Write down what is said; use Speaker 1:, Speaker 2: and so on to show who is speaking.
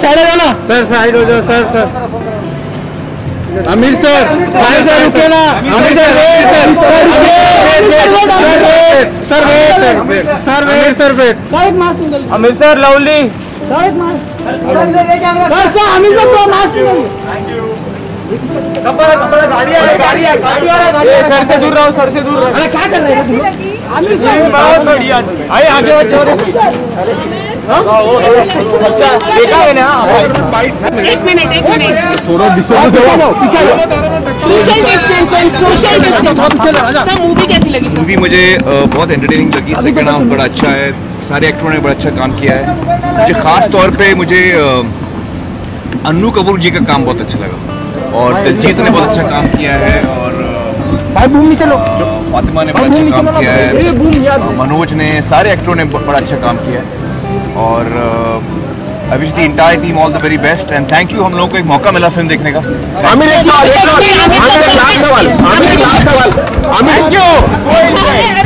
Speaker 1: Side हो जाना sir, side हो जाओ sir. Sir Aamir sir, side से रुके ना। Aamir sir wait, sir wait, sir wait. Aamir sir lovely, sir Aamir sir तो मास्क निकालिए। सर से दूर रहो, सर से दूर रहो। अरे क्या कर रहे हैं आमिर सर? बहुत बढ़िया। आइए आगे बढ़ो। अच्छा देखा है ना? एक मिनट थोड़ा डिस्टेंस दो।
Speaker 2: मूवी कैसी लगी?
Speaker 3: मूवी मुझे बहुत एंटरटेनिंग लगी। सेकंड हाफ बड़ा अच्छा है, सारे एक्टरों ने बड़ा अच्छा काम किया है। मुझे खास तौर पे मुझे अन्नू कपूर जी का काम बहुत अच्छा लगा और दिलजीत ने बहुत अच्छा काम किया है और
Speaker 1: भाई बूम नहीं चलो,
Speaker 3: जो फातिमा ने बड़ा अच्छा काम किया है, मनोज ने, सारे एक्टरों ने बड़ा अच्छा काम किया है और I wish the entire team all the very best and thank you. हम लोगों को एक मौका मिला फिल्म देखने का।
Speaker 1: आमिर एक लास्ट सवाल, आमिर